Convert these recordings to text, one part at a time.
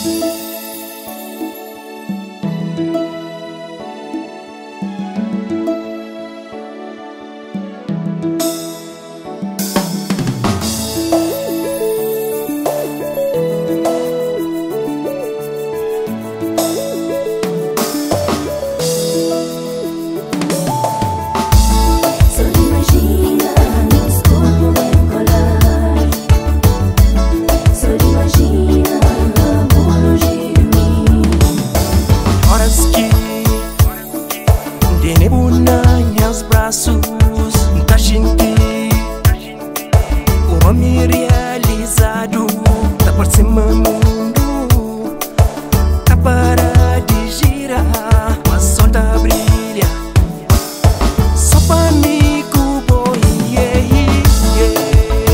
Nunca senti o homem realizado. Tá por cima do mundo, tá para de girar, mas só tá brilha. Só pânico, boy, yeah, yeah.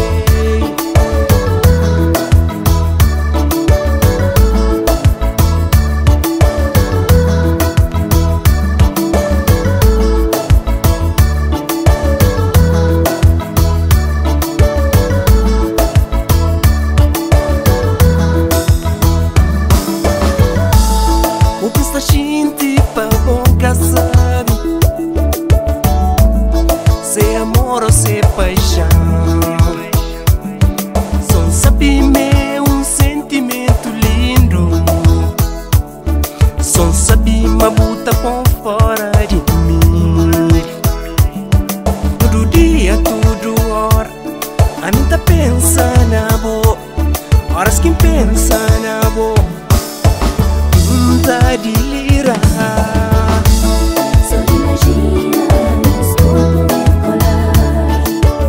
Gente pa boca sabe se amor ou se paixão. Só sabe meu um sentimento lindo. Só sabe uma buta por fora de mim. Todo dia, toda hora a mim tá pensando na boa. Horas que pensa na boa tá de lira. Só imagina no escuro colar.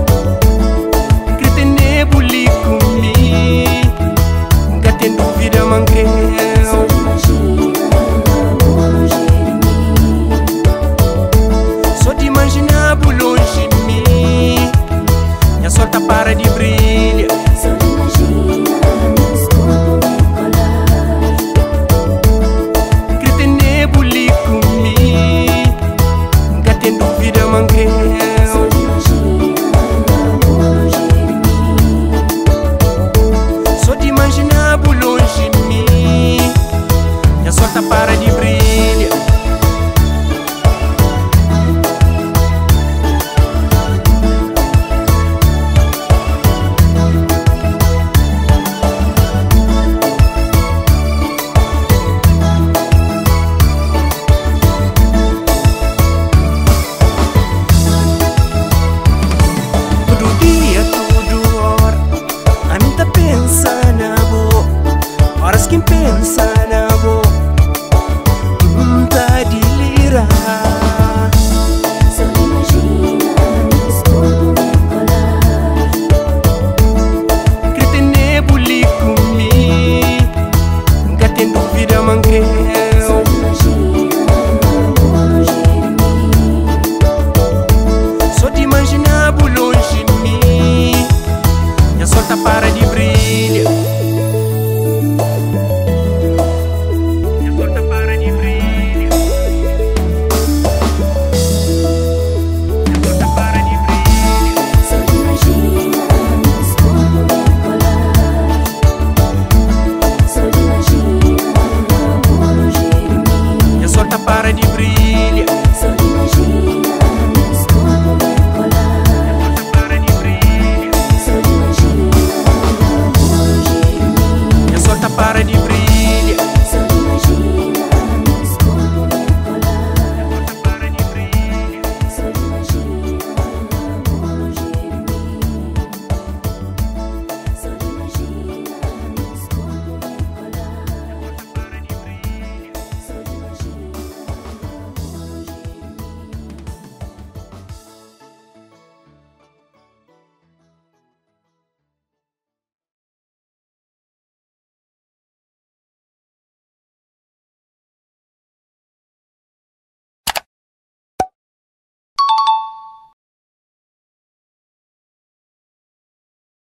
Grita nebuli comigo, nunca tem dúvida, mangueu. Só imagina longe de mim. Só de imaginar longe de mim, minha sorte para de brilhar. Só imagina no escuro colar. Mangueu. Só imagina longe de mim. Só de imaginar longe de mim, minha sorte para de brilhar. Horas que pensa